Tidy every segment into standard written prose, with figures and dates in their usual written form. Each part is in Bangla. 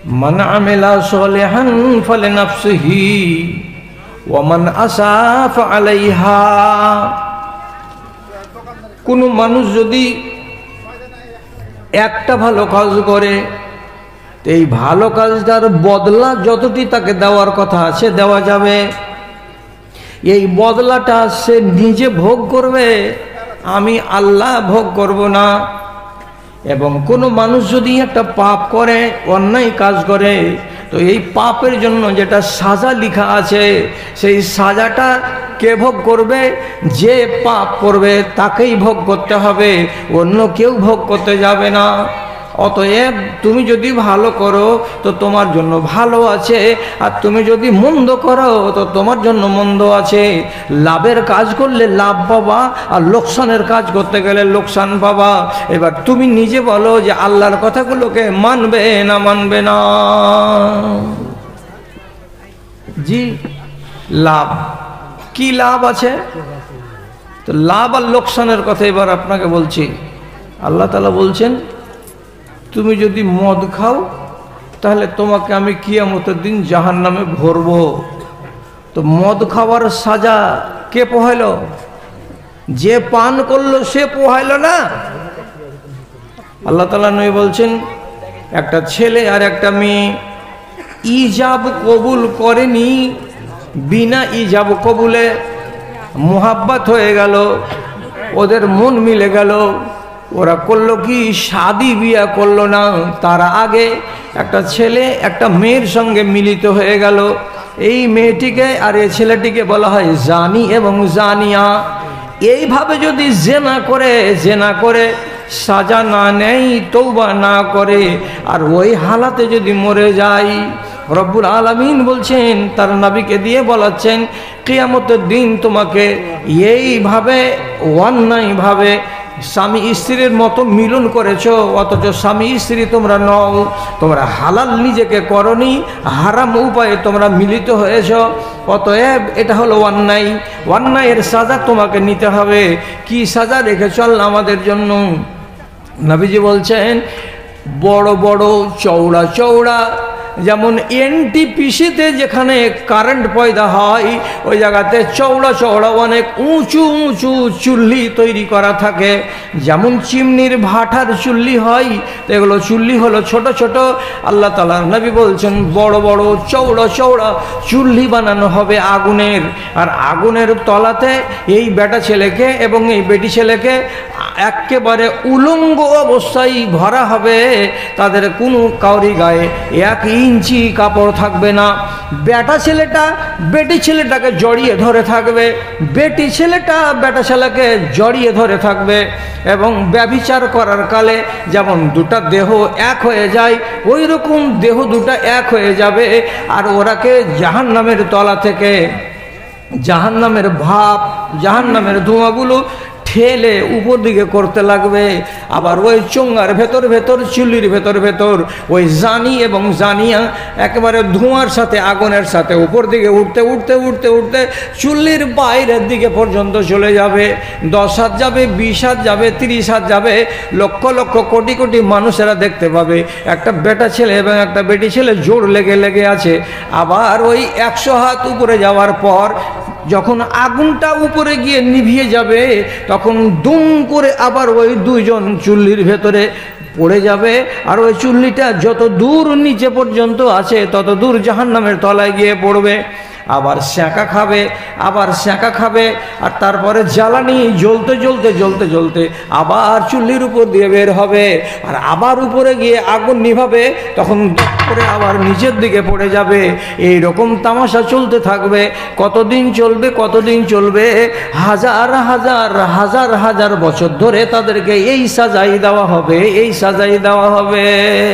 মান আমিলা সলিহান ফালিনাফসিহি ওয়া মান আসা ফাআলাইহা। কোনো মানুষ যদি একটা ভালো কাজ করে, এই ভালো কাজটার বদলা যতটি তাকে দেওয়ার কথা আছে দেওয়া যাবে। এই বদলাটা সে নিজে ভোগ করবে, আমি আল্লাহ ভোগ করব না। এবং কোনো মানুষ যদি একটা পাপ করে, অন্যায় কাজ করে, তো এই পাপের জন্য যেটা সাজা লেখা আছে, সেই সাজাটা কে ভোগ করবে? যে পাপ করবে তাকেই ভোগ করতে হবে, অন্য কেউ ভোগ করতে যাবে না। অতএব তুমি যদি ভালো করো তো তোমার জন্য ভালো আছে, আর তুমি যদি মন্দ করো তো তোমার জন্য মন্দ আছে। লাভের কাজ করলে লাভ পাবা, আর লোকসানের কাজ করতে গেলে লোকসান পাবা। এবার তুমি নিজে বলো যে আল্লাহর কথাগুলোকে মানবে না মানবে না? জি, লাভ কি লাভ আছে? তো লাভ আর লোকসানের কথা এবার আপনাকে বলছি। আল্লাহ তাআলা বলছেন, তুমি যদি মদ খাও তাহলে তোমাকে আমি কিয়ামতের দিন জাহান্নামে ভরবো। তো মদ খাওয়ার সাজা কে পোহাইল? যে পান করলো সে পোহাইল না। আল্লাহ তাআলা নবী বলছেন, একটা ছেলে আর একটা মেয়ে ইজাব কবুল করেনি, বিনা ইজাব কবুলে মোহাব্বত হয়ে গেল, ওদের মন মিলে গেল। ওরা করলো কি? শাদি বিয়া করলো না, তার আগে একটা ছেলে একটা মেয়ের সঙ্গে মিলিত হয়ে গেল। এই মেয়েটিকে আর এই ছেলেটিকে বলা হয় জানি এবং জানিয়া। এইভাবে যদি জেনা করে সাজা না নেয়, তওবা না করে, আর ওই হালাতে যদি মরে যায়, রব্বুল আলামিন বলছেন, তার নবীকে দিয়ে বলাচ্ছেন, কিয়ামতের দিন তোমাকে এইভাবে অন্যায়ভাবে স্বামী স্ত্রীর মতো মিলন করেছো, অথচ স্বামী স্ত্রী তোমরা নও, তোমরা হালাল নিজেকে করনি, হারাম উপায়ে তোমরা মিলিত হয়েছ। অতএব এটা হলো অন্যায়, অন্যায়ের সাজা তোমাকে নিতে হবে। কি সাজা রেখেছ আল্লাহ আমাদের জন্য? নবীজি বলছেন, বড় বড় চওড়া চওড়া, যেমন এনটিপিসিতে যেখানে কারেন্ট পয়দা হয়, ওই জায়গাতে চওড়া চওড়া অনেক উঁচু উঁচু চুল্লি তৈরি করা থাকে। যেমন চিমনির ভাটার চুল্লি হয়, তো এগুলো চুল্লি হলো ছোট ছোট। আল্লাহ তাআলার নবী বলছেন, বড় বড় চওড়া চওড়া চুল্লি বানানো হবে আগুনের, আর আগুনের তলাতে এই বেটা ছেলেকে এবং এই বেটি ছেলেকে একেবারে উলঙ্গ অবস্থায় ভরা হবে। তাদের কোনো কাউরি গায়ে 1 ইঞ্চি কাপড় থাকবে না। বেটা ছেলেটা বেটি ছেলেটাকে জড়িয়ে ধরে থাকবে, বেটি ছেলেটা বেটা ছেলেকে জড়িয়ে ধরে থাকবে। এবং ব্যভিচার করার কালে যেমন দুটা দেহ এক হয়ে যায়, ওই রকম দেহ দুটা এক হয়ে যাবে। আর ওরাকে জাহান্নামের তলা থেকে জাহান্নামের ভাপ, জাহান্নামের ধোঁয়াগুলো ঠেলে উপর দিকে করতে লাগবে। আবার ওই চোঙ্গার ভেতর ভেতর, চুল্লির ভেতর ভেতর ওই জানি এবং জানিয়া একেবারে ধোঁয়ার সাথে আগুনের সাথে উপর দিকে উঠতে উঠতে উঠতে উঠতে চুল্লির বাইরের দিকে পর্যন্ত চলে যাবে। 10 হাত যাবে, 20 হাত যাবে, 30 হাত যাবে। লক্ষ লক্ষ কোটি কোটি মানুষেরা দেখতে পাবে একটা বেটা ছেলে এবং একটা বেটি ছেলে জোর লেগে লেগে আছে। আবার ওই 100 হাত উপরে যাওয়ার পর যখন আগুনটা উপরে গিয়ে নিভিয়ে যাবে, তখন দুম করে আবার ওই দুইজন চুল্লির ভেতরে পড়ে যাবে। আর ওই চুল্লিটা যত দূর নিচে পর্যন্ত আছে তত দূর জাহান্নামের তলায় গিয়ে পড়বে। আবার সেঁকা খাবে, আবার সেঁকা খাবে, আর তারপরে জ্বালানি জ্বলতে জ্বলতে জ্বলতে জ্বলতে আবার চুল্লির উপর দিয়ে বের হবে, আর আবার উপরে গিয়ে আগুন নিভাবে, তখন করে আবার নিচের দিকে পড়ে যাবে। এই রকম তামাশা চলতে থাকবে। কতদিন চলবে? কতদিন চলবে? হাজার হাজার হাজার হাজার বছর ধরে তাদেরকে এই সাজাই দেওয়া হবে, এই সাজাই দেওয়া হবে।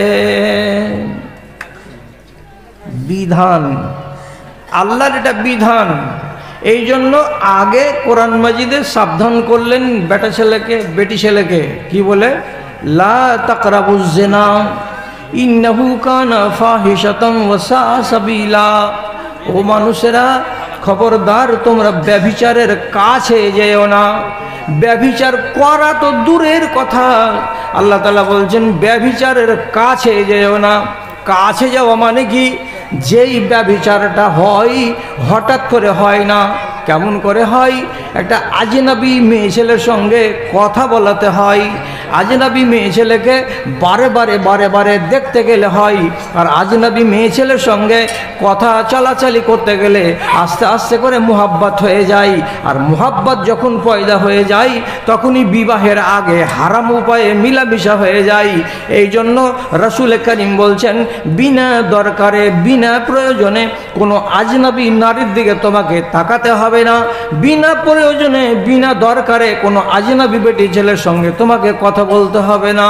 বিধান, আল্লাহর এটা বিধান। এই জন্য আগে কোরআন মাজিদে সাবধান করলেন বেটা ছেলেকে, বেটি ছেলেকে, কি বলে? লা তাকরাবুজ জিনা ইন্নাহু কানা ফাহিশাতান ওয়া সাআ সাবিলা। ও মানুষেরা, খবরদার, তোমরা ব্যভিচারের কাছে যেও না। ব্যভিচার করা তো দূরের কথা, আল্লাহ তাআলা বলছেন ব্যভিচারের কাছে যেও না। কাছে যাওয়া মানে কি, যেই ব্যভিচারটা হয় হঠাৎ করে হয় না। কেমন করে হয়? একটা আজনবী মেয়ে ছেলের সঙ্গে কথা বলাতে হয়। আজনবী মেয়ে ছেলেকে বারে বারে বারে বারে দেখতে গেলে হয়। আর আজনবী মেয়ে ছেলের সঙ্গে কথা চলাচলি করতে গেলে আস্তে আস্তে করে মুহাব্বত হয়ে যায়। আর মুহাব্বত যখন পয়দা হয়ে যায় তখনই বিবাহের আগে হারাম উপায়ে মিলামিশা হয়ে যায়। এই জন্য রাসূল করিম বলছেন, বিনা দরকারে বিনা প্রয়োজনে কোনো আজনবী নারীর দিকে তোমাকে তাকাতে হবে না। বিনা প্রয়োজনে বিনা দরকারে কোনো আজনবী বেটি ছেলের সঙ্গে তোমাকে কথা বলতে হবে না।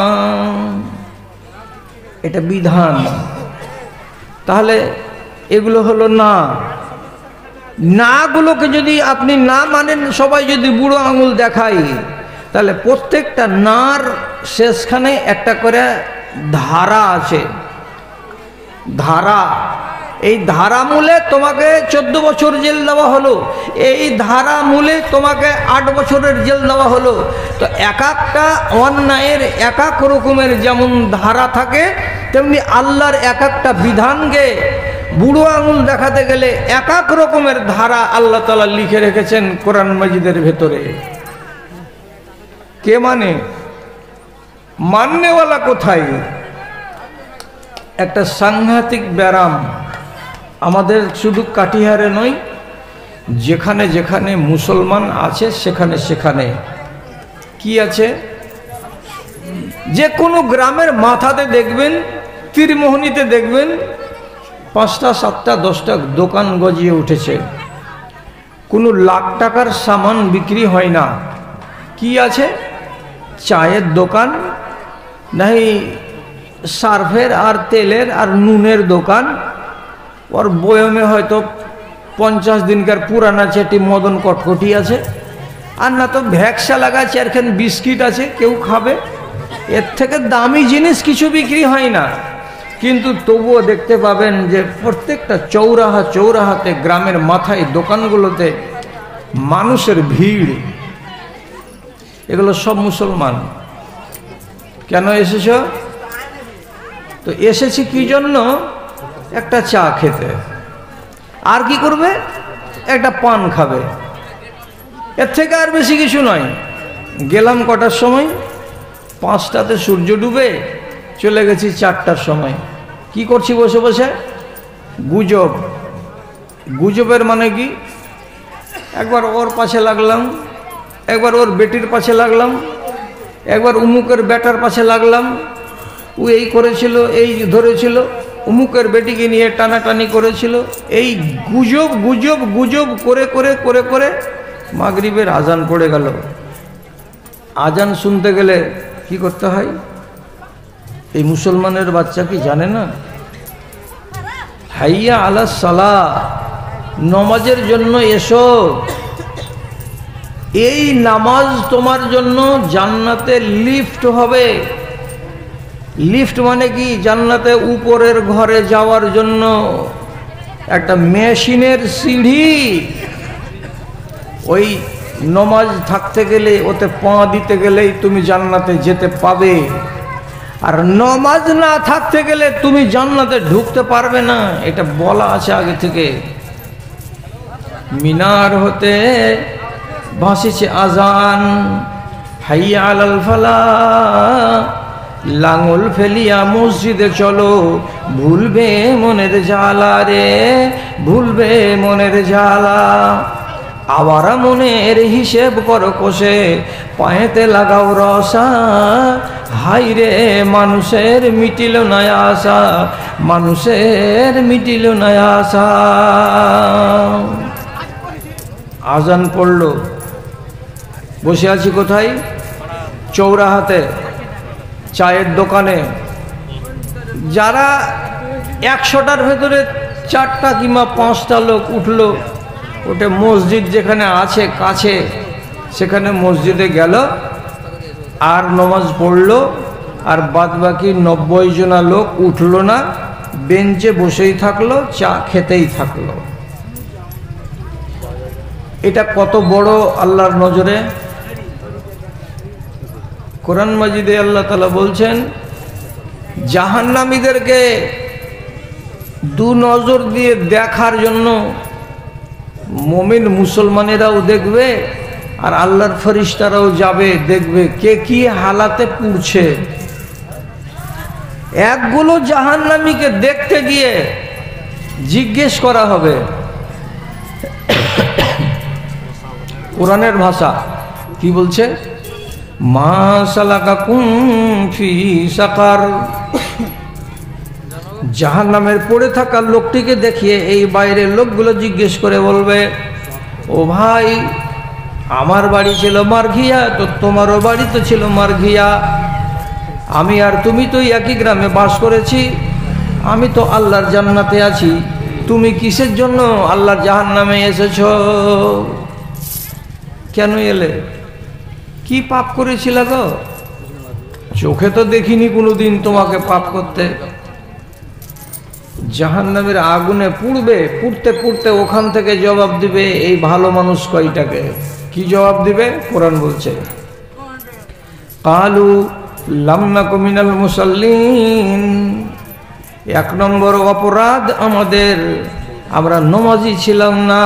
এটা বিধান। তাহলে এগুলো হলো নাগুলোকে যদি আপনি না মানেন, সবাই যদি বুড়ো আঙুল দেখায়, তাহলে প্রত্যেকটা নার শেষখানে একটা করে ধারা আছে। ধারা, এই ধারা মূলে তোমাকে 14 বছর জেল দেওয়া হলো, এই ধারা মূলে তোমাকে 8 বছরের জেল দেওয়া হলো। তো এক একটা অন্যায়ের এক এক রকমের যেমন ধারা থাকে, তেমনি আল্লাহর এক একটা বিধানকে বুড়ো আঙুল দেখাতে গেলে এক এক রকমের ধারা আল্লাহ তাআলা লিখে রেখেছেন কোরআন মাজিদের ভেতরে। কে মানে? মাননেওয়ালা কোথায়? একটা সাংঘাতিক ব্যারাম আমাদের শুধু কাটিহারে নয়, যেখানে যেখানে মুসলমান আছে সেখানে সেখানে কি আছে, যে কোনো গ্রামের মাথাতে দেখবেন, তীরমোহনীতে দেখবেন 5টা 7টা 10টা দোকান গজিয়ে উঠেছে। কোনো লাখ টাকার সামান বিক্রি হয় না। কি আছে? চায়ের দোকান, নাই সার্ফের আর তেলের আর নুনের দোকান, ওর বয়মে হয়তো 50 দিনকার পুরানা চেটি মদন কটকটি আছে, আর না তো ভ্যাকসা লাগাচ্ছে, এরখান বিস্কিট আছে, কেউ খাবে। এর থেকে দামি জিনিস কিছু বিক্রি হয় না। কিন্তু তবুও দেখতে পাবেন যে প্রত্যেকটা চৌরাহাতে গ্রামের মাথায় দোকানগুলোতে মানুষের ভিড়। এগুলো সব মুসলমান। কেন এসেছ? তো এসেছি কি জন্য? একটা চা খেতে। আর কি করবে? একটা পান খাবে। এর থেকে আর বেশি কিছু নয়। গেলাম কটার সময়? 5টাতে সূর্য ডুবে, চলে গেছি 4টার সময়। কি করছি বসে বসে? গুজব। গুজবের মানে কি? একবার ওর পাশে লাগলাম, একবার ওর বেটির পাশে লাগলাম, একবার উমুকের বেটার পাশে লাগলাম। ও এই করেছিল, এই ধরেছিল, উমুকের বেটিকে নিয়ে টানাটানি করেছিল। এই গুজব গুজব গুজব করে করে করে করে মাগরিবের আজান পড়ে গেল। আজান শুনতে গেলে কি করতে হয়? এই মুসলমানের বাচ্চা কি জানে না? হাইয়া আলা সালাহ, নামাজের জন্য এসো। এই নামাজ তোমার জন্য জান্নাতে লিফট হবে। লিফট মানে কি? জান্নাতে উপরের ঘরে যাওয়ার জন্য একটা মেশিনের সিঁড়ি। ওই নামাজ থাকতে গেলে, ওতে পা দিতে গেলেই তুমি জান্নাতে যেতে পাবে। আর নামাজ না থাকতে গেলে তুমি জান্নাতে ঢুকতে পারবে না। এটা বলা আছে আগে থেকে। মিনার হতে ভাসিছে আজান, হাইয়া আলাল ফালাহ, লাঙল ফেলিয়া মসজিদে চলো, ভুলবে মনের জ্বালা রে, ভুলবে মনের জ্বালা। আবারা মনের হিসেব করো কষে, পায়েতে লাগাও রসা, হাই রে মানুষের মিটিল না আশা, মানুষের মিটিল না আশা। আজান পড়লো, বসে আছি কোথায়? চৌরাহাতে, চায়ের দোকানে। যারা 100টার ভেতরে 4টা কিংবা 5টা লোক উঠলো, ওটা মসজিদ যেখানে আছে কাছে, সেখানে মসজিদে গেল আর নামাজ পড়লো। আর বাদবাকি 90 জনা লোক উঠলো না, বেঞ্চে বসেই থাকলো, চা খেতেই থাকলো। এটা কত বড় আল্লাহর নজরে! কোরআন মাজিদে আল্লাহ তাআলা বলছেন, জাহান্নামীদেরকে দু নজর দিয়ে দেখার জন্য মুমিন মুসলমানেরাও দেখবে আর আল্লাহর ফেরেশতারাও যাবে, দেখবে কে কি হালাতে পুড়ছে। একগুলো জাহান্নামীকে দেখতে গিয়ে জিজ্ঞেস করা হবে, কোরআনের ভাষা কি বলছে, মা সালাকাকুম ফি সাকার। জাহান্নামের পড়ে থাকা লোকটিকে দেখিয়ে এই বাইরের লোকগুলো জিজ্ঞেস করে বলবে, ও ভাই আমার বাড়ি ছিল মারঘিয়া, তো তোমারও বাড়ি তো ছিল মারঘিয়া, আমি আর তুমি তো একই গ্রামে বাস করেছি, আমি তো আল্লাহর জান্নাতে আছি, তুমি কিসের জন্য আল্লাহর জাহান্নামে এসেছো? কেন এলে? কি পাপ করেছিল গো? চোখে তো দেখিনি কোনোদিন তোমাকে পাপ করতে। জাহান্নামের আগুনে পুড়বে, পুড়তে পুড়তে ওখান থেকে জবাব দিবে এই ভালো মানুষ কয়টাকে। কি জবাব দিবে? কোরআন বলছে, কালু লাম নাকু মিনাল মুসাল্লিন। এক নম্বর অপরাধ আমাদের, আমরা নমাজি ছিলাম না।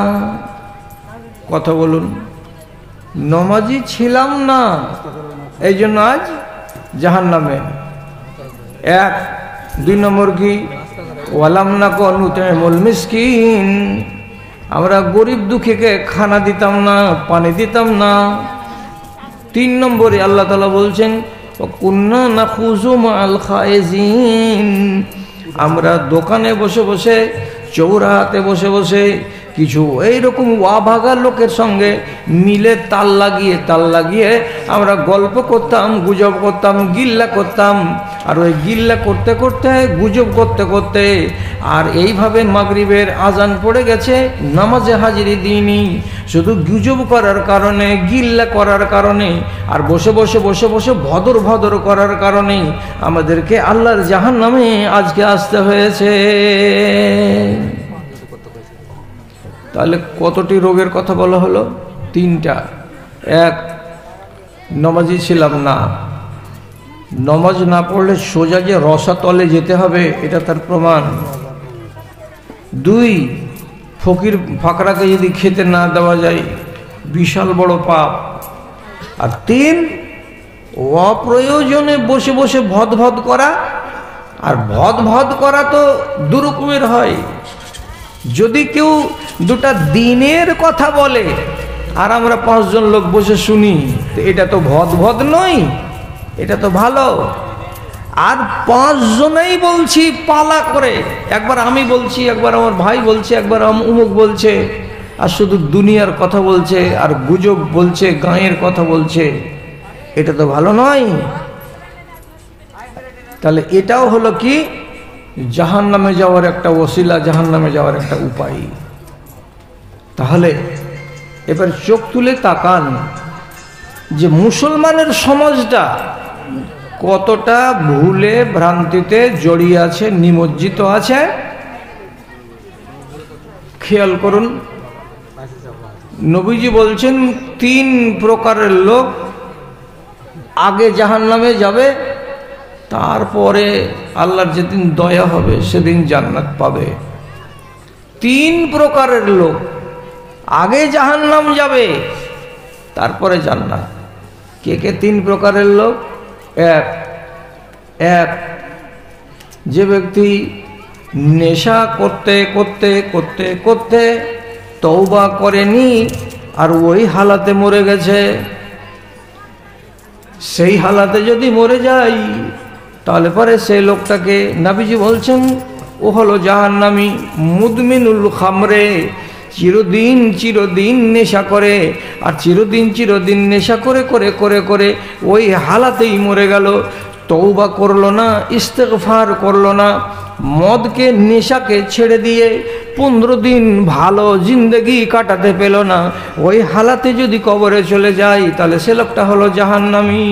কথা বলুন, নমাজি ছিলাম না, এই জন্য আজ জাহান্নামে। এক। দুই নম্বর কি? ওয়ালাম নাকু নুতইমুল মিসকিন, আমরা গরিব দুঃখীকে খানা দিতাম না, পানি দিতাম না। তিন নম্বরে আল্লাহ তাআলা বলছেন, কুন্না নাখুযু মাআল খায়েজিন, আমরা দোকানে বসে বসে, চৌরাহাতে বসে বসে কিছু এইরকম ওয়াভাগা লোকের সঙ্গে মিলে তাল লাগিয়ে আমরা গল্প করতাম, গুজব করতাম, গিল্লা করতাম। আর ওই গিল্লা করতে করতে, গুজব করতে করতে, আর এইভাবে মাগরিবের আজান পড়ে গেছে, নামাজে হাজিরি দিইনি, শুধু গুজব করার কারণে, গিল্লা করার কারণে, আর বসে বসে বসে বসে ভদর ভদর করার কারণে আমাদেরকে আল্লাহর জাহান্নামে আজকে আসতে হয়েছে। তাহলে কতটি রোগের কথা বলা হলো? তিনটা। এক, নমাজি ছিলাম না, নমাজ না পড়লে সোজা যে রসাতলে যেতে হবে এটা তার প্রমাণ। দুই, ফকির ফাকরাকে যদি খেতে না দেওয়া যায় বিশাল বড় পাপ। আর তিন, অপ্রয়োজনে বসে বসে ভদ ভদ করা। আর ভদ ভদ করা তো দু রকমের হয়। যদি কেউ দুটা দিনের কথা বলে আর আমরা পাঁচজন লোক বসে শুনি, তো এটা তো ভদ ভদ নয়, এটা তো ভালো। আর পাঁচজনেই বলছি পালা করে, একবার আমি বলছি, একবার আমার ভাই বলছে, একবার অমুক বলছে, আর শুধু দুনিয়ার কথা বলছে আর গুজব বলছে, গাঁয়ের কথা বলছে, এটা তো ভালো নয়। তাহলে এটাও হলো কি? জাহান্নামে যাওয়ার একটা ওসিলা, জাহান্নামে যাওয়ার একটা উপায়। তাহলে এবার চোখ তুলে তাকান যে মুসলমানের সমাজটা কতটা ভুলে ভ্রান্তিতে জড়িয়ে আছে, নিমজ্জিত আছে। খেয়াল করুন, নবীজি বলছেন তিন প্রকারের লোক আগে জাহান্নামে যাবে, তারপরে আল্লাহর যেদিন দয়া হবে সেদিন জান্নাত পাবে। তিন প্রকারের লোক আগে জাহান্নাম যাবে, তারপরে জান্নাত। কে কে তিন প্রকারের লোক? এক, যে ব্যক্তি নেশা করতে করতে করতে করতে তওবা করেনি আর ওই হালাতে মরে গেছে, সেই হালাতে যদি মরে যায় তাহলে পরে সেই লোকটাকে নবীজি বলছেন ও হলো জাহান্নামী। মুদমিনুল খামরে, চিরদিন চিরদিন নেশা করে, আর চিরদিন নেশা করে করে করে করে ওই হালাতেই মরে গেল। তওবা করলো না, ইস্তেগফার করলো না, মদকে নেশাকে ছেড়ে দিয়ে 15 দিন ভালো জিন্দেগি কাটাতে পেল না, ওই হালাতে যদি কবরে চলে যায় তাহলে সে লোকটা হলো জাহান্নামী।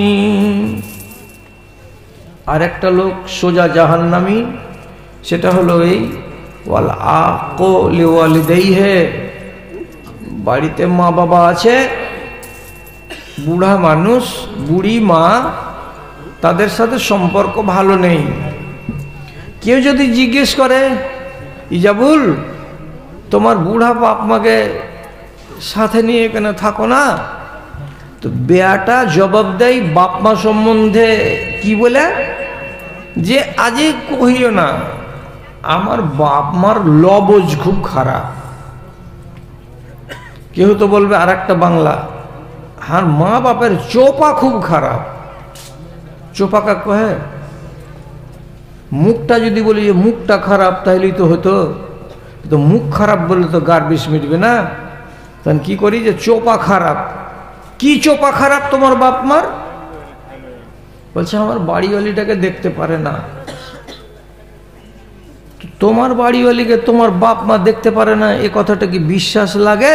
আর একটা লোক সোজা জাহান্নামী, সেটা হলো এই ওয়াল আকো লিওয়ালিদাইহি, বাড়িতে মা বাবা আছে, বুড়া মানুষ, বুড়ি মা, তাদের সাথে সম্পর্ক ভালো নেই। কেউ যদি জিজ্ঞেস করে, ইজাবুল তোমার বুড়া বাপ মাকে সাথে নিয়ে এখানে থাকো না, তো বেয়াটা জবাব দেয় বাপ মা সম্বন্ধে কি বলে, যে আজই কহিও না, আমার বাপ মার লবজ খুব খারাপ। কেউ তো বলবে আর একটা বাংলা, আর মা বাপের চোপা খুব খারাপ। চোপা কা কহে, মুখটা যদি বলি যে মুখটা খারাপ তাহলেই তো হতো, তো মুখ খারাপ বললে তো গার বিষ মিটবে না। তখন কি করি যে চোপা খারাপ। কি চোপা খারাপ তোমার বাপ মার? বলছে আমার বাড়িওয়ালিটাকে দেখতে পারে না। তোমার বাড়িওয়ালিকে তোমার বাপ মা দেখতে পারে না, এ কথাটা কি বিশ্বাস লাগে?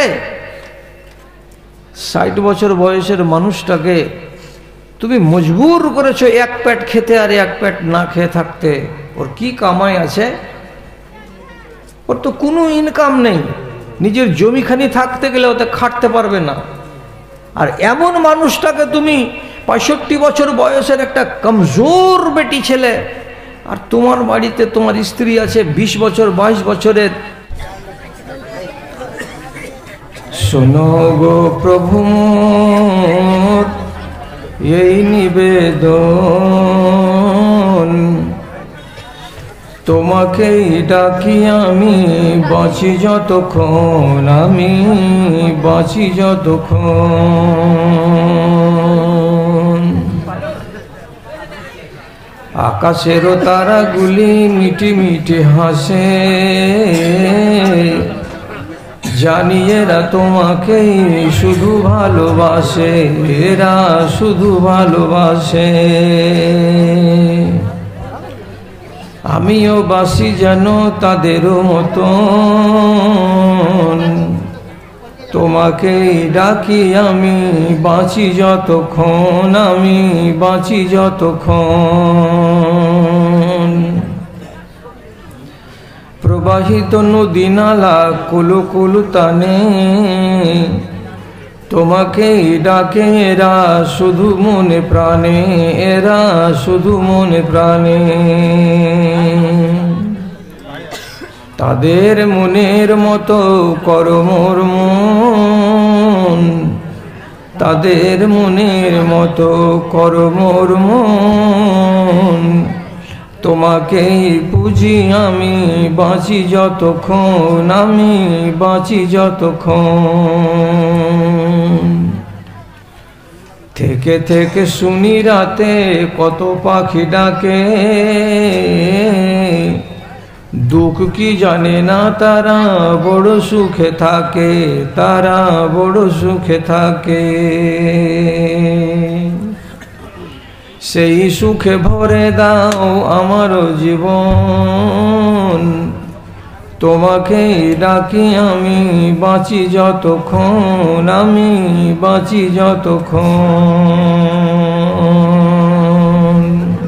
60 বছর বয়সের মানুষটাকে তুমি মজবুর করেছো এক পেট খেতে আর এক পেট না খেয়ে থাকতে। ওর কি কামাই আছে? ওর তো কোনো ইনকাম নেই। নিজের জমিখানি থাকতে গেলে ওতে খাটতে পারবে না। আর এমন মানুষটাকে তুমি 65 বছর বয়সের একটা কমজোর বেটি ছেলে, আর তোমার বাড়িতে তোমার স্ত্রী আছে 20 বছর 22 বছরের। শোনো গো প্রভু এই নিবেদন, তোমাকেই ডাকি আমি বাঁচি যতক্ষণ, আমি বাঁচি যতক্ষণ। আকাশেরও তারাগুলি মিটি মিটি হাসে, জানি এরা তোমাকেই শুধু ভালোবাসে, এরা শুধু ভালোবাসে। আমিও বাসি যেন তাদেরও মতন, তোমাকেই ডাকি আমি বাঁচি যতক্ষণ, আমি বাঁচি যতক্ষণ। প্রবাহিত নদী নালা কুলু কুলু টানে, তোমাকেই ডাকে এরা শুধু মনে প্রাণে, এরা শুধু মনে প্রাণে। তাদের মনের মতো করো মোর মন, তাদের মনের মতো করো মোর মন। তোমাকেই পুজি আমি বাঁচি যতক্ষণ, আমি বাঁচি যতক্ষণ। থেকে থেকে শুনি রাতে কত পাখি ডাকে, দুঃখ কি জানে না তারা বড় সুখে থাকে, তারা বড় সুখে থাকে। সেই সুখে ভরে দাও আমার জীবন, তোমাকেই ডাকি আমি বাঁচি যতক্ষণ, আমি বাঁচি যতক্ষণ।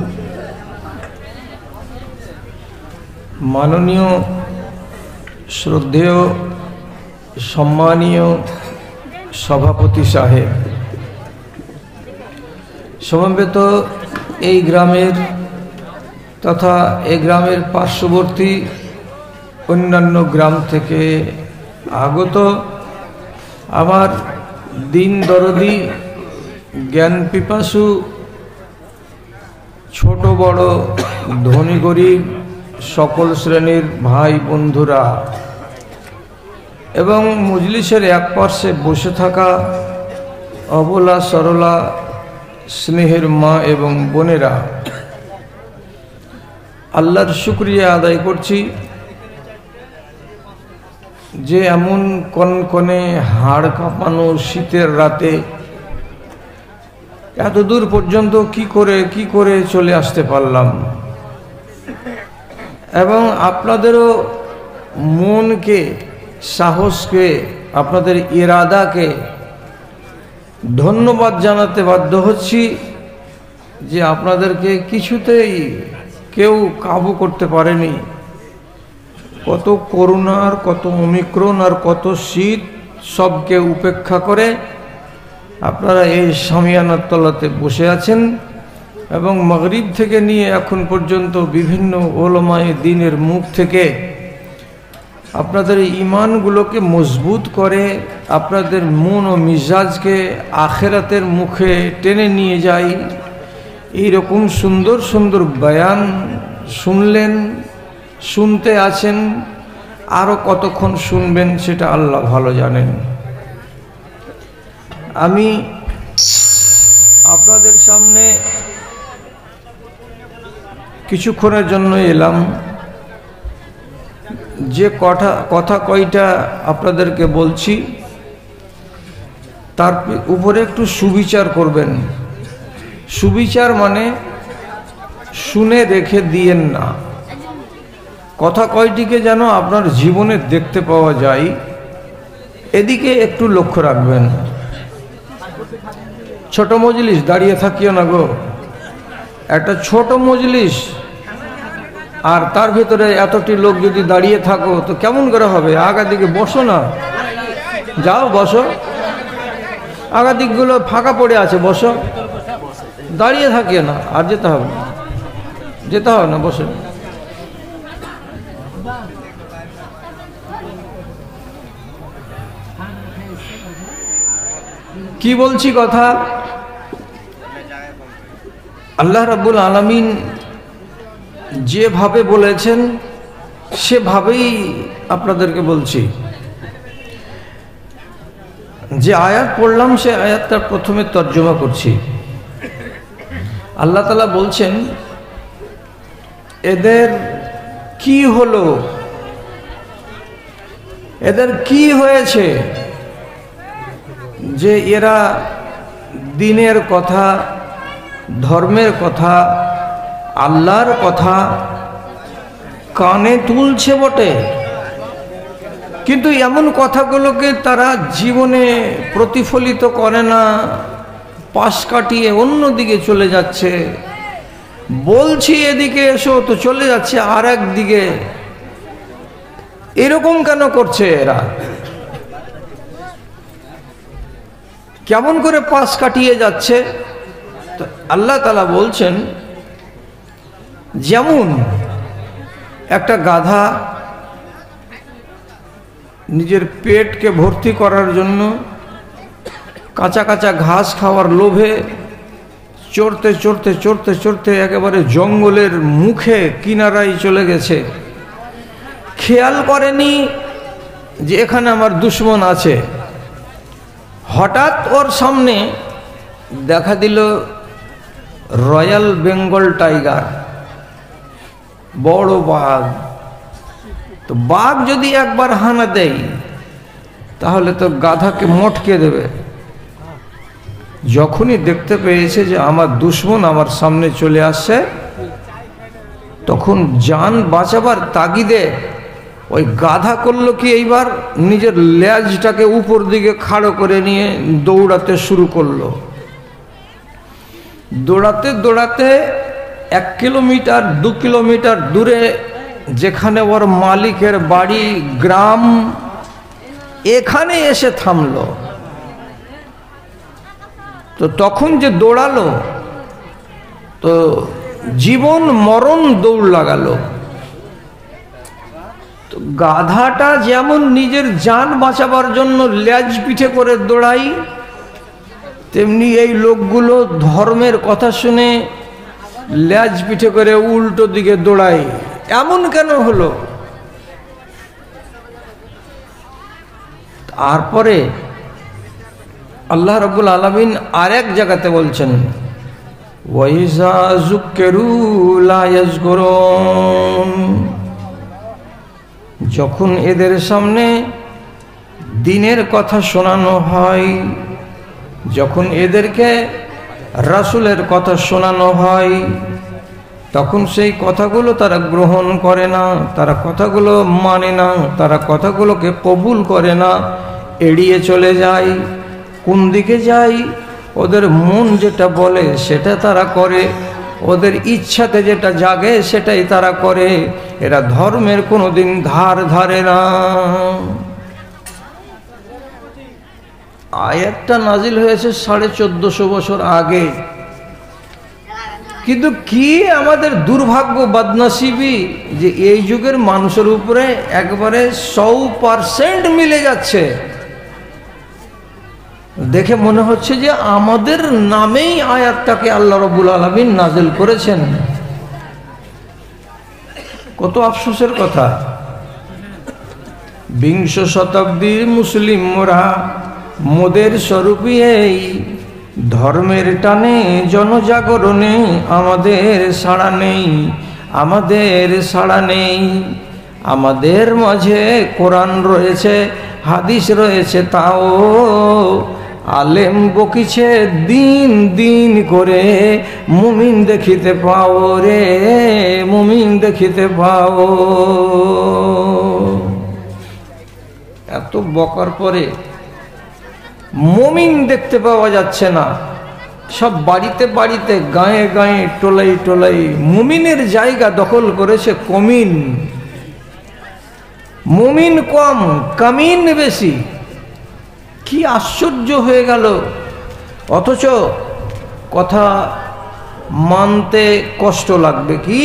মাননীয় শ্রদ্ধেয় সম্মানীয় সভাপতি সাহেব, সমবেত এই গ্রামের তথা এই গ্রামের পার্শ্ববর্তী অন্যান্য গ্রাম থেকে আগত আমার দিন দরদি জ্ঞান পিপাসু ছোট বড় ধনী গরিব সকল শ্রেণীর ভাই বন্ধুরা এবং মজলিসের এক পার্শ্বে বসে থাকা অবলা সরলা স্নেহের মা এবং বোনেরা, আল্লাহর শুকরিয়া আদায় করছি যে এমন কনকনে হাড় কাঁপানো শীতের রাতে এত দূর পর্যন্ত কি করে চলে আসতে পারলাম এবং আপনাদেরও মনকে, সাহসকে, আপনাদের ইরাদাকে ধন্যবাদ জানাতে বাধ্য হচ্ছি যে আপনাদেরকে কিছুতেই কেউ কাবু করতে পারেনি। কত করোনার, কত ওমিক্রন আর কত শীত সবকে উপেক্ষা করে আপনারা এই শামিয়ানার তলাতে বসে আছেন এবং মাগরিব থেকে নিয়ে এখন পর্যন্ত বিভিন্ন ওলামায়ে দ্বীনের মুখ থেকে আপনাদের ঈমানগুলোকে মজবুত করে আপনাদের মন ও মিজাজকে আখিরাতের মুখে টেনে নিয়ে যায়, এইরকম সুন্দর সুন্দর বয়ান শুনলেন, শুনতে আছেন, আরও কতক্ষণ শুনবেন সেটা আল্লাহ ভালো জানেন। আমি আপনাদের সামনে কিছুক্ষণের জন্য এলাম, যে কথা কয়টা আপনাদেরকে বলছি তার উপরে একটু সুবিচার করবেন। সুবিচার মানে শুনে রেখে দিয়েন না, কথা কয়টিকে যেন আপনার জীবনে দেখতে পাওয়া যায়, এদিকে একটু লক্ষ্য রাখবেন। ছোট মজলিস, দাঁড়িয়ে থাকিও না গো, একটা ছোট মজলিস আর তার ভিতরে এতটি লোক যদি দাঁড়িয়ে থাকো তো কেমন করে হবে? আগা দিকে বসো না, যাও বসো, আগা দিকগুলো ফাঁকা পড়ে আছে, বসো, দাঁড়িয়ে থাকিও না। আর যেতে হবে না, যেতে হবে না, বসে। কি বলছি কথা? আল্লাহ রাব্বুল আলামিন যেভাবে বলেছেন সেভাবেই আপনাদেরকে বলছি। যে আয়াত পড়লাম সে আয়াতটা প্রথমে তর্জমা করছি। আল্লাহ তাআলা বলছেন, এদের কি হলো, এদের কি হয়েছে যে এরা দ্বীনের কথা, ধর্মের কথা, আল্লাহর কথা কানে তুলছে বটে, কিন্তু এমন কথাগুলোকে তারা জীবনে প্রতিফলিত করে না, পাশ কাটিয়ে অন্য দিকে চলে যাচ্ছে। বলছি এদিকে এসো তো চলে যাচ্ছে আর এক দিকে। এরকম কেন করছে এরা? কেমন করে পাশ কাটিয়ে যাচ্ছে? তো আল্লাহ তাআলা বলছেন, যেমন একটা গাধা নিজের পেটকে ভর্তি করার জন্য কাঁচা কাঁচা ঘাস খাওয়ার লোভে চড়তে চড়তে চড়তে চড়তে একেবারে জঙ্গলের মুখে কিনারায় চলে গেছে, খেয়াল করেনি যে এখানে আমার দুশমন আছে। হঠাৎ ওর সামনে দেখা দিল রয়্যাল বেঙ্গল টাইগার, বড় বাঘ। তো বাঘ যদি একবার হানা দেয় তাহলে তো গাধাকে মটকে দেবে। যখনই দেখতে পেয়েছে যে আমার দুশমন আমার সামনে চলে আসছে, তখন জান বাঁচাবার তাগিদে ওই গাধা করলো কি, এইবার নিজের লেজটাকে উপর দিকে খাড়ো করে নিয়ে দৌড়াতে শুরু করলো। দৌড়াতে দৌড়াতে 1 কিলোমিটার 2 কিলোমিটার দূরে যেখানে ওর মালিকের বাড়ি, গ্রাম, এখানে এসে থামলো। তো তখন যে দৌড়ালো, তো জীবন মরণ দৌড় লাগালো। তো গাধাটা যেমন নিজের জান বাঁচাবার জন্য লেজ পিঠে করে দৌড়াই, তেমনি এই লোকগুলো ধর্মের কথা শুনে লেজ পিঠে করে উল্টো দিকে দৌড়ায়। এমন কেন হলো? তারপরে আল্লাহ রাব্বুল আলামিন আরেক জায়গাতে বলছেন, ওয়াইজা যুক্কিরু লা ইয়াযকুরুন, যখন এদের সামনে দ্বীনের কথা শোনানো হয়, যখন এদেরকে রাসূলের কথা শোনানো হয়, তখন সেই কথাগুলো তারা গ্রহণ করে না, তারা কথাগুলো মানে না, তারা কথাগুলোকে কবুল করে না, এড়িয়ে চলে যায়। কোন দিকে যায়? ওদের মন যেটা বলে সেটা তারা করে, ওদের ইচ্ছাতে যেটা জাগে সেটাই তারা করে। এরা ধর্মের কোনোদিন ধার ধারে না। আয়াতটা নাজিল হয়েছে 1450 বছর আগে, কিন্তু কি আমাদের দুর্ভাগ্য বদনসিবি যে এই যুগের মানুষের উপরে একবারে 100% মিলে যাচ্ছে। দেখে মনে হচ্ছে যে আমাদের নামেই আয়াতটাকে আল্লাহ রাব্বুল আলামিন নাযিল করেছেন। কত আফসোসের কথা। বিংশ শতাব্দীর মুসলিম মোরা মোদের স্বরূপী এই ধর্মের টানে জনজাগরণে আমাদের সাড়া নেই, আমাদের সাড়া নেই। আমাদের মাঝে কোরআন রয়েছে, হাদিস রয়েছে, তাও আলেম বকিছে দিন দিন করে, মুমিন দেখিতে পাও রে, মুমিন দেখিতে পাও। এত বকার পরে মুমিন দেখতে পাওয়া যাচ্ছে না। সব বাড়িতে বাড়িতে, গায়ে গায়ে, টোলাই টোলাই মুমিনের জায়গা দখল করেছে কমিন। মুমিন কম, কামিন বেশি। কি আশ্চর্য হয়ে গেল। অথচ কথা মানতে কষ্ট লাগবে কি,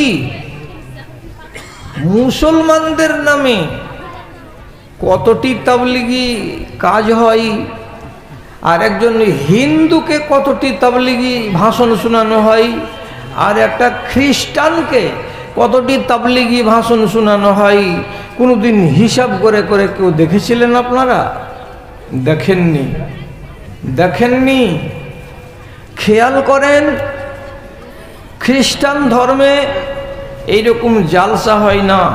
মুসলমানদের নামে কতটি তাবলিগি কাজ হয়, আর একজন হিন্দুকে কতটি তাবলিগি ভাষণ শোনানো হয়, আর একটা খ্রিস্টানকে কতটি তাবলিগি ভাষণ শোনানো হয়। কোনোদিন হিসাব করে করে কেউ দেখেছিলেন আপনারা? দেখেননি, দেখেননি। খেয়াল করেন, খ্রিস্টান ধর্মে এইরকম জালসা হয় না।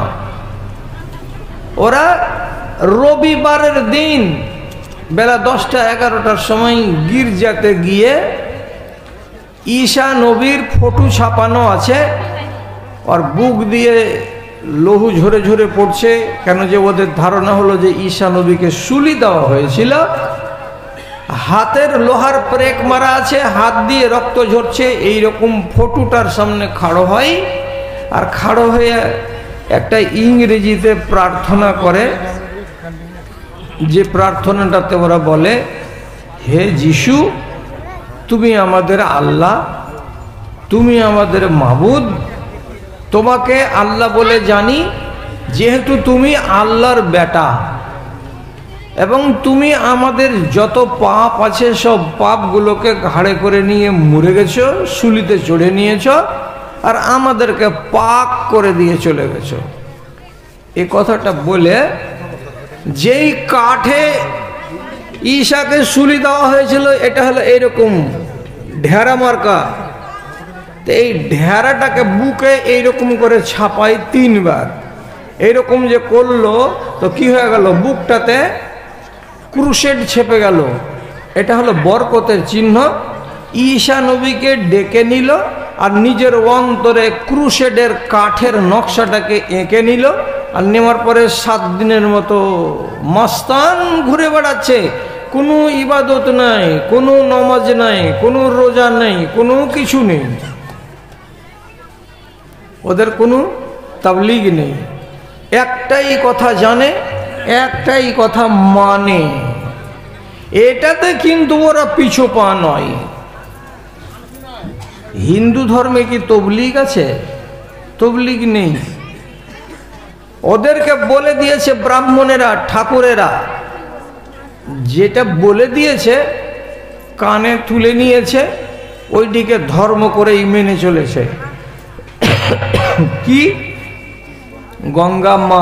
ওরা রবিবারের দিন বেলা 10টা-11টার সময় গির্জাতে গিয়ে ঈসা নবীর ফটো ছাপানো আছে, আর বুক দিয়ে লহু ঝরে ঝরে পড়ছে। কেন যে ওদের ধারণা হলো যে ঈসা নবীকে শুলি দেওয়া হয়েছিল। হাতের লোহার প্রেক মারা আছে, হাত দিয়ে রক্ত ঝরছে। এইরকম ফটোটার সামনে খাড়ো হয়, আর খাড়ো হয়ে একটা ইংরেজিতে প্রার্থনা করে, যে প্রার্থনাটাতে ওরা বলে, হে যিশু, তুমি আমাদের আল্লাহ, তুমি আমাদের মাবুদ, তোমাকে আল্লাহ বলে জানি, যেহেতু তুমি আল্লাহর বেটা এবং তুমি আমাদের যত পাপ আছে সব পাপগুলোকে ঘাড়ে করে নিয়ে মরে গেছো, শুলিতে চড়ে নিয়েছ, আর আমাদেরকে পাক করে দিয়ে চলে গেছো। এই কথাটা বলে যেই কাঠে ঈশাকে শুলি দেওয়া হয়েছিল, এটা হলো এইরকম ঢেরা মার্কা। তো এই ঢেরাটাকে বুকে এইরকম করে ছাপাই 3 বার। এইরকম যে করলো তো কি হয়ে গেল, বুকটাতে ক্রুশেড ছেপে গেল। এটা হলো বরকতের চিহ্ন। ঈসা নবীকে ডেকে নিল, আর নিজের অন্তরে ক্রুশেডের কাঠের নকশাটাকে এঁকে নিল, আর নেওয়ার পরে 7 দিনের মতো মস্তান ঘুরে বেড়াচ্ছে। কোনো ইবাদত নাই, কোনো নমাজ নাই, কোনো রোজা নেই, কোনো কিছু নেই। ওদের কোনো তাবলীগ নেই। একটাই কথা জানে, একটাই কথা মানে। এটাতে কিন্তু ওরা পিছু পা নয়। হিন্দু ধর্মে কি তবলীগ আছে? তবলীগ নেই। ওদেরকে বলে দিয়েছে ব্রাহ্মণেরা, ঠাকুরেরা, যেটা বলে দিয়েছে কানে তুলে নিয়েছে, ওইদিকে ধর্ম করেই মেনে চলেছে। কি? গঙ্গা মা,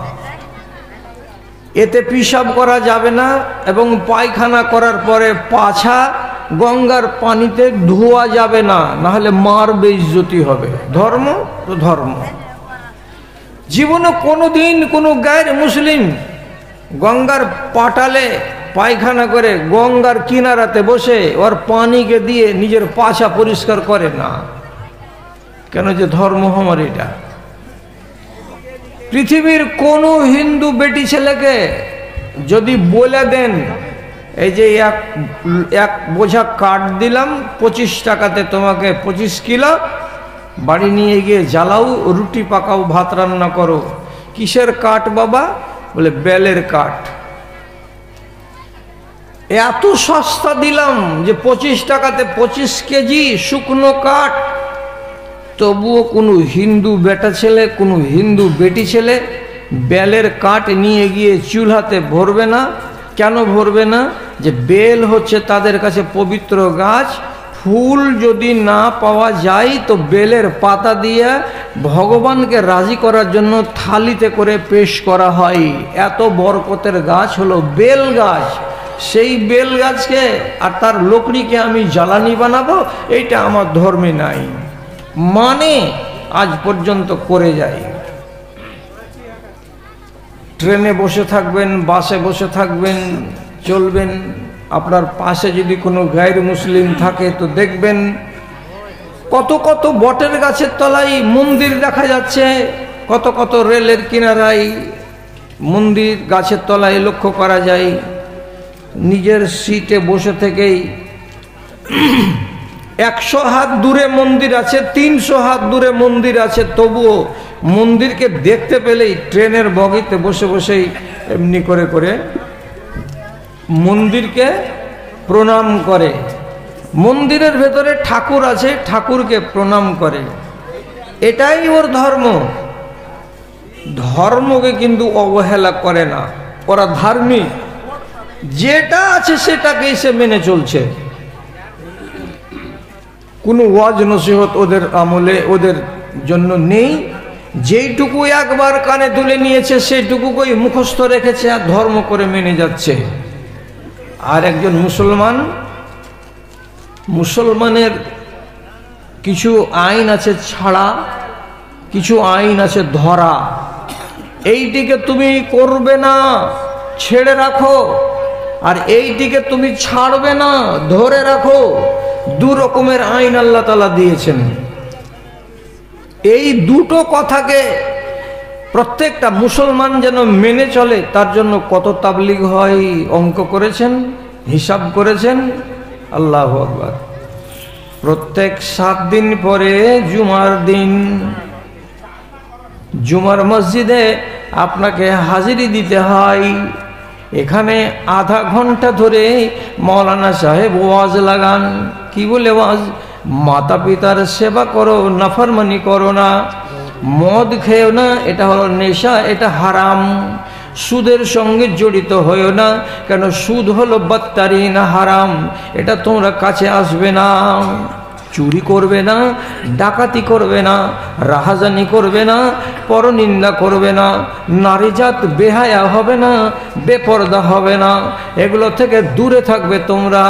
এতে পিশাব করা যাবে না, এবং পায়খানা করার পরে পাছা গঙ্গার পানিতে ধোয়া যাবে না, নাহলে মার বেইজ্জতি হবে। ধর্ম তো ধর্ম। জীবনে কোনোদিন কোনো গায়ের মুসলিম গঙ্গার পাটালে পায়খানা করে গঙ্গার কিনারাতে বসে ওর পানিকে দিয়ে নিজের পাছা পরিষ্কার করে না। কেন যে ধর্ম আমার এটা। পৃথিবীর কোন হিন্দু বেটি ছেলেকে যদি বলে দেন, এই যে এক বোঝা কাঠ দিলাম 25 টাকাতে, তোমাকে 25 কিলো বাড়ি নিয়ে গিয়ে জ্বালাও, রুটি পাকাও, ভাত রান্না করো। কিসের কাঠ বাবা? বলে বেলের কাঠ। এত সস্তা দিলাম যে 25 টাকাতে 25 কেজি শুকনো কাঠ, তবুও কোনো হিন্দু বেটা ছেলে, কোনো হিন্দু বেটি ছেলে বেলের কাঠ নিয়ে গিয়ে চুলহাতে ভরবে না। কেন ভরবে না? যে বেল হচ্ছে তাদের কাছে পবিত্র গাছ। ফুল যদি না পাওয়া যায় তো বেলের পাতা দিয়ে ভগবানকে রাজি করার জন্য থালিতে করে পেশ করা হয়। এত বরকতের গাছ হলো বেল গাছ। সেই বেল গাছকে আর তার লকড়িকে আমি জ্বালানি বানাবো, এইটা আমার ধর্মে নাই। মানে আজ পর্যন্ত করে যাই। ট্রেনে বসে থাকবেন, বাসে বসে থাকবেন, চলবেন, আপনার পাশে যদি কোনো গায়ের মুসলিম থাকে তো দেখবেন কত কত বটের গাছের তলায় মন্দির দেখা যাচ্ছে, কত কত রেলের কিনারায় মন্দির গাছের তলায় লক্ষ্য করা যায়। নিজের সিটে বসে থেকেই 100 হাত দূরে মন্দির আছে, 300 হাত দূরে মন্দির আছে, তবুও মন্দিরকে দেখতে পেলেই ট্রেনের বগিতে বসে বসেই এমনি করে করে মন্দিরকে প্রণাম করে। মন্দিরের ভেতরে ঠাকুর আছে, ঠাকুরকে প্রণাম করে। এটাই ওর ধর্ম। ধর্মকে কিন্তু অবহেলা করে না, ওরা ধার্মিক। যেটা আছে সেটাকেই সে মেনে চলছে। কোনো ওয়াজ নসিহত ওদের আমলে ওদের জন্য নেই। যেইটুকু একবার কানে তুলে নিয়েছে সেইটুকুই মুখস্থ রেখেছে আর ধর্ম করে মেনে যাচ্ছে। আর একজন মুসলমানের কিছু আইন আছে ছাড়া, কিছু আইন আছে ধরা। এইটিকে তুমি করবে না, ছেড়ে রাখো, আর এইটিকে তুমি ছাড়বে না, ধরে রাখো। 2 রকমের আইন আল্লাহ তাআলা দিয়েছেন। এই দুটো কথাকে প্রত্যেকটা মুসলমান যেন মেনে চলে, তার জন্য কত তাবলীগ হয় অঙ্ক করেছেন, হিসাব করেছেন। আল্লাহু আকবার। প্রত্যেক 7 দিন পরে জুমার দিন জুমার মসজিদে আপনাকে হাজিরি দিতে হয়। এখানে আধা ঘন্টা ধরে মৌলানা সাহেব ওয়াজ লাগান। কি বলে ওয়াজ? মাতা পিতার সেবা করো, নাফরমানি করো না, মদ খেও না, এটা হলো নেশা, এটা হারাম। সুদের সঙ্গে জড়িত হয়েও না, কেন সুদ হলো বদতরিন হারাম, এটা তোমরা কাছে আসবে না। চুরি করবে না, ডাকাতি করবে না, রাহাজানি করবে না, পরনিন্দা করবে না, নারীজাত বেহায়া হবে না, বেপরদা হবে না, এগুলো থেকে দূরে থাকবে তোমরা।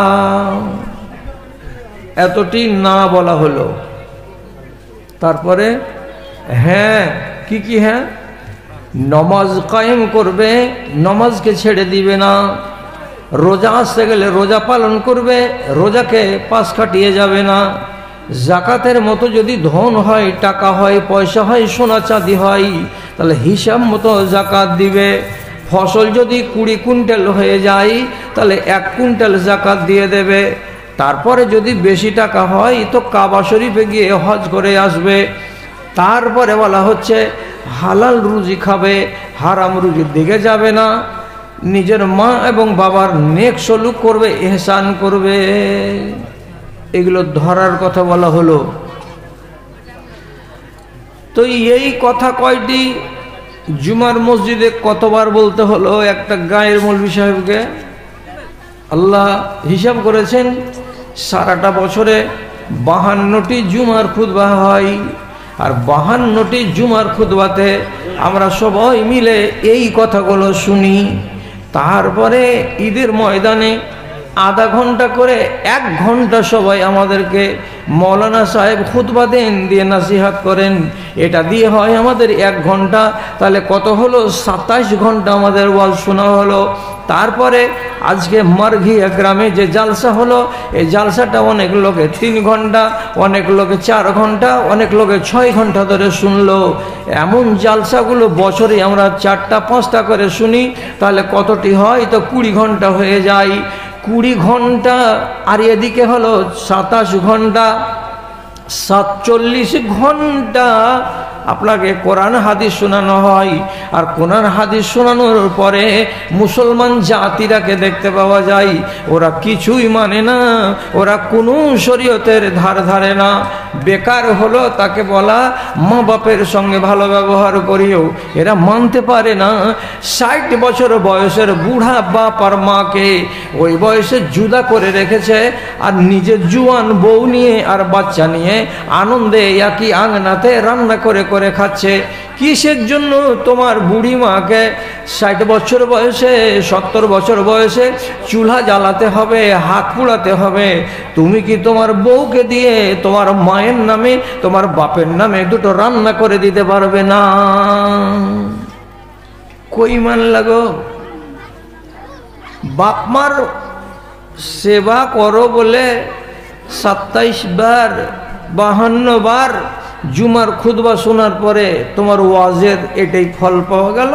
এতটি না বলা হলো। তারপরে হ্যাঁ, কি কি? হ্যাঁ, নমাজ কায়েম করবে, নমাজকে ছেড়ে দিবে না। রোজা আসতে গেলে রোজা পালন করবে, রোজাকে পাশ কাটিয়ে যাবে না। জাকাতের মতো যদি ধন হয়, টাকা হয়, পয়সা হয়, সোনা চাঁদি হয়, তাহলে হিসাব মতো জাকাত দিবে। ফসল যদি 20 কুইন্টাল হয়ে যায় তাহলে 1 কুইন্টাল জাকাত দিয়ে দেবে। তারপরে যদি বেশি টাকা হয় তো কাবা শরীফে গিয়ে হজ করে আসবে। তারপরে বলা হচ্ছে হালাল রুজি খাবে, হারাম রুজির দিকে যাবে না। নিজের মা এবং বাবার নেক সলুক করবে, ইহসান করবে। এগুলো ধরার কথা বলা হলো। তো এই কথা কয়টি জুমার মসজিদে কতবার বলতে হলো একটা গায়ের মৌলভী সাহেবকে? আল্লাহ হিসাব করেছেন সারাটা বছরে 52টি জুমার খুতবা হয়। আর 52টি জুমার খুতবাতে আমরা সবাই মিলে এই কথাগুলো শুনি। তারপরে ঈদের ময়দানে আধা ঘন্টা করে 1 ঘন্টা সবাই আমাদেরকে মৌলানা সাহেব খুতবা দেন, দিয়ে নাসিহাত করেন। এটা দিয়ে হয় আমাদের 1 ঘন্টা। তাহলে কত হলো? 27 ঘন্টা আমাদের ওয়াজ শোনা হলো। তারপরে আজকে মারঘিয়া গ্রামে যে জালসা হলো, এই জালসাটা অনেক লোকে 3 ঘন্টা, অনেক লোকে 4 ঘন্টা, অনেক লোকে 6 ঘন্টা ধরে শুনলো। এমন জালসাগুলো বছরে আমরা 4টা 5টা করে শুনি, তাহলে কতটি হয়? তো 20 ঘন্টা হয়ে যায়। 20 ঘন্টা আর এদিকে হলো 27 ঘন্টা, 47 ঘন্টা আপনাকে কোরআন হাদিস শোনানো হয়। আর কোরআন হাদিস শোনানোর পরে মুসলমান জাতিরাকে দেখতে পাওয়া যায় ওরা কিছুই মানে না, ওরা কোনো শরীয়তের ধার ধারে না। বেকার হলো, তাকে বলা মা বাপের সঙ্গে ভালো ব্যবহার করিও, এরা মানতে পারে না। 60 বছর বয়সের বুড়া বাপ আর মাকে ওই বয়সে জুদা করে রেখেছে, আর নিজের জুয়ান বউ নিয়ে আর বাচ্চা নিয়ে আনন্দে একই আঙনাতে রান্না করে করে খাচ্ছে। কিসের জন্য তোমার বুড়ি মাকে 60 বছর বয়সে 70 বছর বয়সে চুলা জ্বালাতে হবে, হাত পুড়াতে হবে? তুমি কি তোমার বউকে দিয়ে তোমার মায়ের নামে তোমার বাপের নামে দুটো রান্না করে দিতে পারবে না? কই মান লাগো? বাপ মার সেবা করো বলে 27 বার 52 বার জুমার খুতবা শোনার পরে তোমার ওয়াজের এটাই ফল পাওয়া গেল?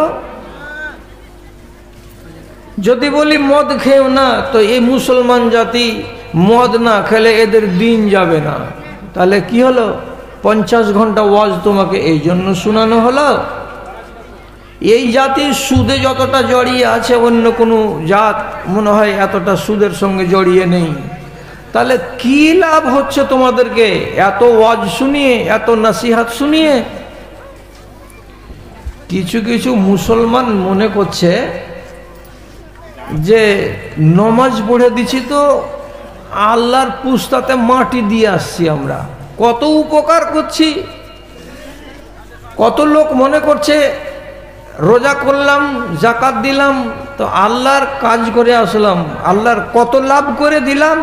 যদি বলি মদ খেও না, তো এই মুসলমান জাতি মদ না খেলে এদের দিন যাবে না, তাহলে কি হলো? 50 ঘন্টা ওয়াজ তোমাকে এই জন্য শোনানো হলো? এই জাতির সুদে যতটা জড়িয়ে আছে অন্য কোনো জাত মনে হয় এতটা সুদের সঙ্গে জড়িয়ে নেই। তাহলে কি লাভ হচ্ছে তোমাদেরকে এত ওয়াজ শুনিয়ে, এত নসিহত শুনিয়ে? কিছু কিছু মুসলমান মনে করছে যে নমাজ পড়ে দিচ্ছি তো আল্লাহর পুস্তাতে মাটি দিয়ে আসছি, আমরা কত উপকার করছি। কত লোক মনে করছে রোজা করলাম, জাকাত দিলাম তো আল্লাহর কাজ করে আসলাম, আল্লাহর কত লাভ করে দিলাম।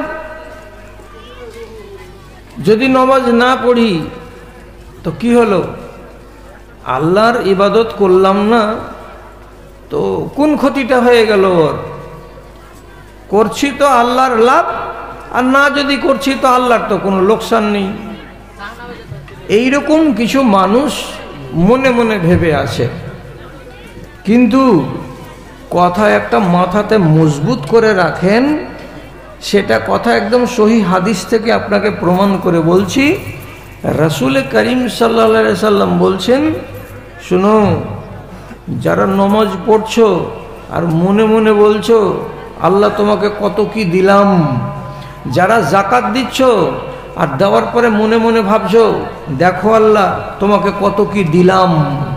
যদি নামাজ না পড়ি তো কি হলো? আল্লাহর ইবাদত করলাম না, তো কোন ক্ষতিটা হয়ে গেল? ওর করছি তো আল্লাহর লাভ, আর না যদি করছি তো আল্লাহর তো কোনো লোকসান নেই। এইরকম কিছু মানুষ মনে মনে ভেবে আছে, কিন্তু কথা একটা মাথাতে মজবুত করে রাখেন, সেটা কথা একদম সহি হাদিস থেকে আপনাকে প্রমাণ করে বলছি। রাসূল করিম সাল্লাল্লাহু আলাইহি সাল্লাম বলছেন, শুনো, যারা নামাজ পড়ছো আর মনে মনে বলছো আল্লাহ তোমাকে কত কি দিলাম, যারা জাকাত দিচ্ছ আর দেওয়ার পরে মনে মনে ভাবছো দেখো আল্লাহ তোমাকে কত কি দিলাম,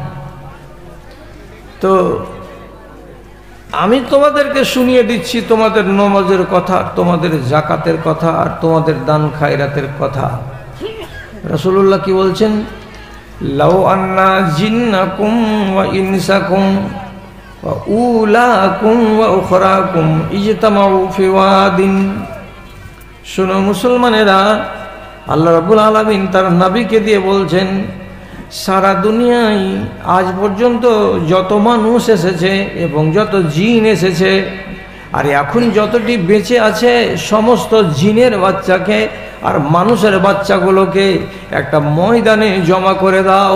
তো আমি তোমাদেরকে শুনিয়ে দিচ্ছি তোমাদের নামাজের কথা, তোমাদের জাকাতের কথা, আর তোমাদের দান খায়রাতের কথা। রাসূলুল্লাহ কি বলছেন? লাউ আন্না জিন্নাকুম ওয়া ইনসাকুম ওয়া উলাকুম ওয়া উখরাকুম ইজতামাউ ফি ওয়াদিন। শোনো মুসলমানেরা, আল্লাহ রাব্বুল আলামিন তার নবীকে দিয়ে বলছেন, সারা দুনিয়ায় আজ পর্যন্ত যত মানুষ এসেছে এবং যত জিন এসেছে, আর এখন যতটি বেঁচে আছে সমস্ত জিনের বাচ্চাকে আর মানুষের বাচ্চাগুলোকে একটা ময়দানে জমা করে দাও।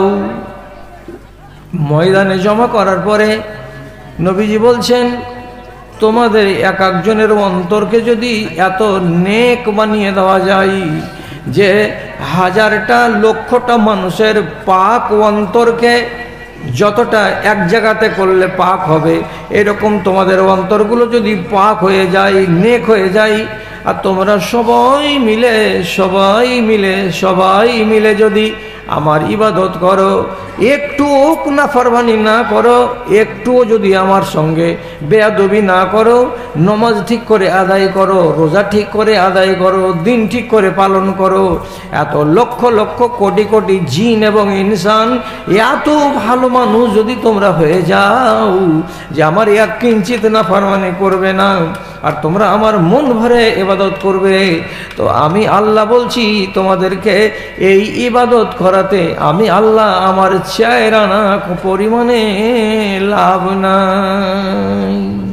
ময়দানে জমা করার পরে নবীজি বলছেন, তোমাদের এক একজনের অন্তরকে যদি এত নেক বানিয়ে দেওয়া যায় যে 1000টা লক্ষটা মানুষের পাক অন্তরকে যতটা এক জায়গাতে করলে পাক হবে, এরকম তোমাদের অন্তরগুলো যদি পাক হয়ে যায়, নেক হয়ে যায়, আর তোমরা সবাই মিলে যদি আমার ইবাদত করো, একটুও নাফরমানি না করো, একটুও যদি আমার সঙ্গে বেয়াদবি না করো, নামাজ ঠিক করে আদায় করো, রোজা ঠিক করে আদায় করো, দিন ঠিক করে পালন করো, এত লক্ষ লক্ষ কোটি কোটি জিন এবং ইনসান, এত ভালো মানুষ যদি তোমরা হয়ে যাও যে আমার এক কিঞ্চিত নাফরমানি করবে না, আর তোমরা আমার মন ভরে ইবাদত করবে, তো আমি আল্লাহ বলছি তোমাদেরকে এই ইবাদত করাতে আমি আল্লাহ আমার 4 আনা পরিমাণে লাভ নাই।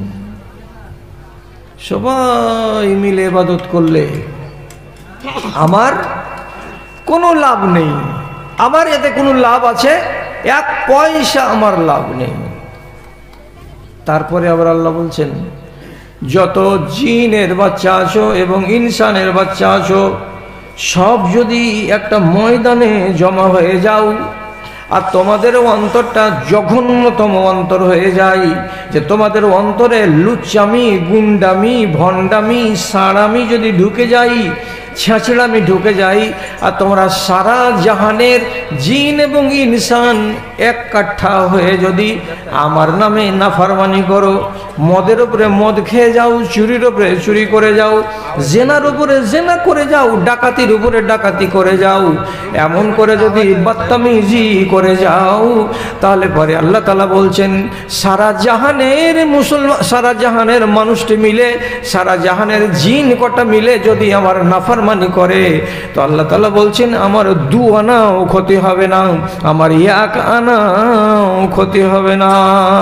সবাই মিলে ইবাদত করলে আমার কোনো লাভ নেই, আমার এতে কোনো লাভ আছে? 1 পয়সা আমার লাভ নেই। তারপরে আবার আল্লাহ বলছেন, যত জিনের বাচ্চা আছো এবং ইনসানের বাচ্চা আছো, সব যদি একটা ময়দানে জমা হয়ে যাও, আর তোমাদের অন্তরটা জঘন্যতম অন্তর হয়ে যায়, যে তোমাদের অন্তরে লুচ্চামি, গুন্ডামি, ভণ্ডামি, সাড়ামি যদি ঢুকে যাই, ছেঁচড়ামি ঢুকে যায়, আর তোমরা সারা জাহানের জিন এবং ইনসান এক কাঠা হয়ে যদি আমার নামে নাফরমানি করো, মদের উপরে মদ খেয়ে যাও, চুরির উপরে চুরি করে যাও, জেনার উপরে জেনা করে যাও, ডাকাতির উপরে ডাকাতি করে যাও, এমন করে যদি বদতমিজি করে যাও, তাহলে পরে আল্লাহ তাআলা বলছেন সারা জাহানের মুসলমান, সারা জাহানের মানুষটি মিলে, সারা জাহানের জিন কটা মিলে যদি আমার নাফরমানি করে, তো আল্লাহ তাআলা বলছেন আমার 2 আনাও ক্ষতি হবে না, আমার 1 আনাও ক্ষতি হবে না।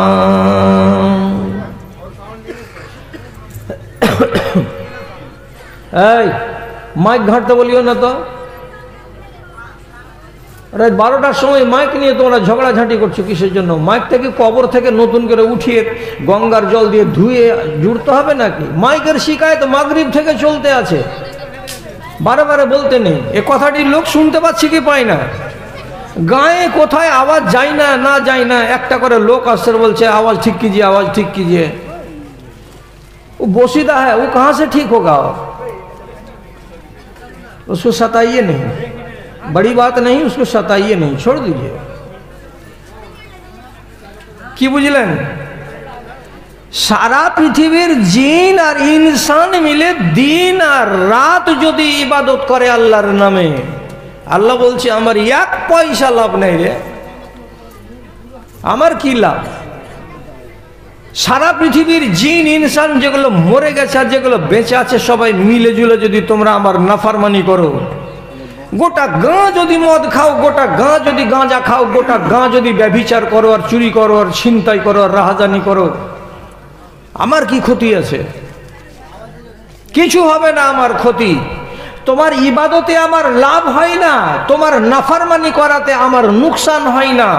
এই মাইক ঘাঁটতে বলিও না তো, রাত 12টার সময় মাইক নিয়ে তোমরা ঝগড়াঝাঁটি করছো কিসের জন্য? মাইক থেকে কবর থেকে নতুন করে উঠিয়ে গঙ্গার জল দিয়ে ধুয়ে জুড়তে হবে নাকি? মাইকের শিকায়ত মাগরিব থেকে চলতে আছে, বারে বারে বলতে নেই। এ কথাটি লোক শুনতে পাচ্ছে কি পায় না? গায়ে কোথায় আওয়াজ যায় না, না যায় না, একটা করে লোক আসছে বলছে आवाज ठीक कीजिए, आवाज ठीक कीजिए। वो बोसीदा है, वो कहाँ से ठीक होगा? उसको सताइए नहीं, बड़ी बात नहीं, उसको सताइए नहीं, छोड़ दीजिए। কি বুঝলেন? সারা পৃথিবীর জিন আর ইনসান মিলে দিন আর রাত যদি ইবাদত করে আল্লাহর নামে, আল্লাহ বলছে আমার 1 পয়সা লাভ নেই রে, আমার কি লাভ? সারা পৃথিবীর জিন ইনসান যেগুলো মরে গেছে আর যেগুলো বেঁচে আছে সবাই মিলে জুলে যদি তোমরা আমার নাফরমানি করো, গোটা গাঁ যদি মদ খাও, গোটা গাঁ যদি গাঁজা খাও, গোটা গাঁ যদি ব্যভিচার করো আর চুরি করো আর ছিনতাই করো আর রাহাজানি করো, আমার কি ক্ষতি আছে? কিছু হবে না আমার ক্ষতি। তোমার ইবাদতে আমার লাভ হয় না, তোমার নাফরমানি করাতে আমার নুকসান হয় না।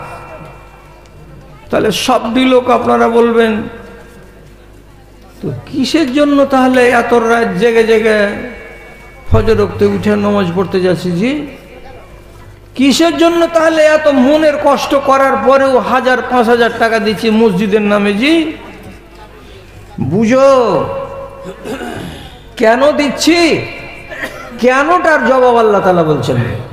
তাহলে সবটি লোক আপনারা বলবেন তো কিসের জন্য তাহলে এত রাত জেগে জেগে ফজর ওয়াক্তে উঠে নামাজ পড়তে যাচ্ছি জি? কিসের জন্য তাহলে এত মনের কষ্ট করার পরেও 1000-5000 টাকা দিচ্ছি মসজিদের নামে জি? বুঝো কেন দিচ্ছি, কেনটার জবাব আল্লাহ তাআলা বলছেন।